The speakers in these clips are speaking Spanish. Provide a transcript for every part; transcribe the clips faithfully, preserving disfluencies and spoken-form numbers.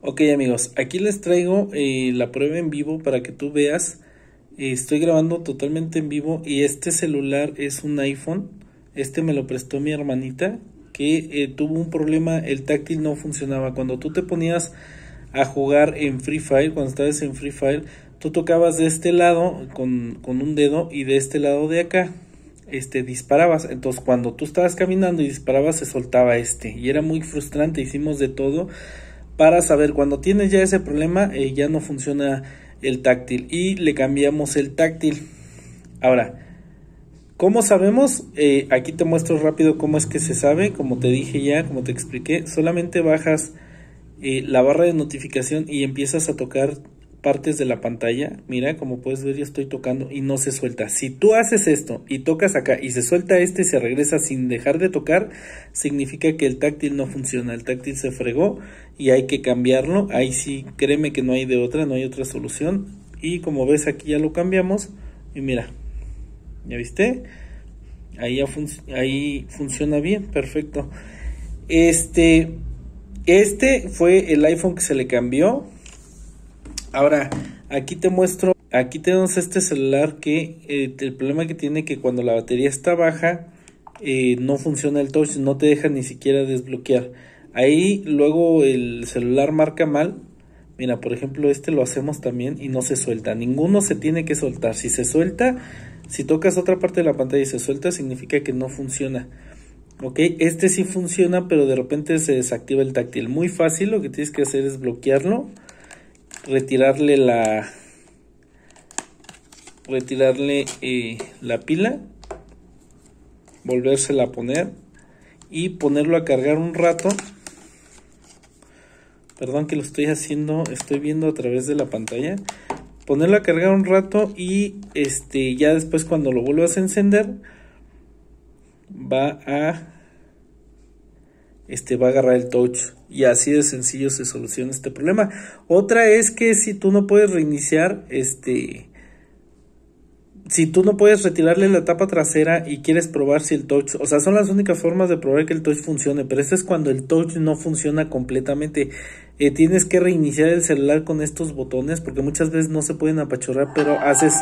Ok amigos, aquí les traigo eh, la prueba en vivo para que tú veas. Eh, estoy grabando totalmente en vivo y este celular es un iPhone. Este me lo prestó mi hermanita que eh, tuvo un problema, el táctil no funcionaba. Cuando tú te ponías a jugar en Free Fire, cuando estabas en Free Fire, tú tocabas de este lado con, con un dedo y de este lado de acá este disparabas. Entonces cuando tú estabas caminando y disparabas se soltaba este y era muy frustrante. Hicimos de todo para saber cuando tienes ya ese problema, eh, ya no funciona el táctil y le cambiamos el táctil. Ahora, ¿cómo sabemos? Eh, aquí te muestro rápido cómo es que se sabe. Como te dije ya, como te expliqué, solamente bajas eh, la barra de notificación y empiezas a tocar partes de la pantalla. Mira, como puedes ver, yo estoy tocando y no se suelta. Si tú haces esto y tocas acá y se suelta este y se regresa sin dejar de tocar, significa que el táctil no funciona, el táctil se fregó y hay que cambiarlo. Ahí sí, créeme que no hay de otra, no hay otra solución. Y como ves, aquí ya lo cambiamos y mira, ¿ya viste? Ahí, ya fun ahí funciona bien, perfecto. Este, este fue el iPhone que se le cambió. Ahora, aquí te muestro, aquí tenemos este celular que eh, el problema que tiene que cuando la batería está baja, eh, no funciona el touch, no te deja ni siquiera desbloquear. Ahí luego el celular marca mal. Mira, por ejemplo, este lo hacemos también y no se suelta. Ninguno se tiene que soltar. Si se suelta, si tocas otra parte de la pantalla y se suelta, significa que no funciona. Ok, este sí funciona, pero de repente se desactiva el táctil. Muy fácil, lo que tienes que hacer es bloquearlo, retirarle la retirarle eh, la pila, volvérsela a poner y ponerlo a cargar un rato. Perdón que lo estoy haciendo, estoy viendo a través de la pantalla. Ponerlo a cargar un rato y este ya después cuando lo vuelvas a encender va a este va a agarrar el touch y así de sencillo se soluciona este problema. Otra es que si tú no puedes reiniciar este si tú no puedes retirarle la tapa trasera y quieres probar si el touch, o sea, son las únicas formas de probar que el touch funcione, pero esto es cuando el touch no funciona completamente. Eh, tienes que reiniciar el celular con estos botones porque muchas veces no se pueden apachurrar, pero haces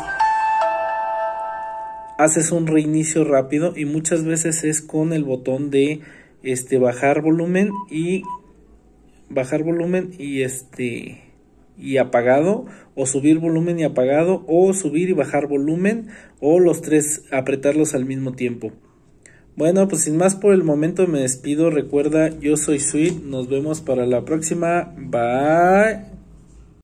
haces un reinicio rápido y muchas veces es con el botón de este bajar volumen y bajar volumen y este y apagado, o subir volumen y apagado, o subir y bajar volumen, o los tres apretarlos al mismo tiempo. Bueno, pues sin más por el momento me despido. Recuerda, yo soy Sweet, nos vemos para la próxima, bye.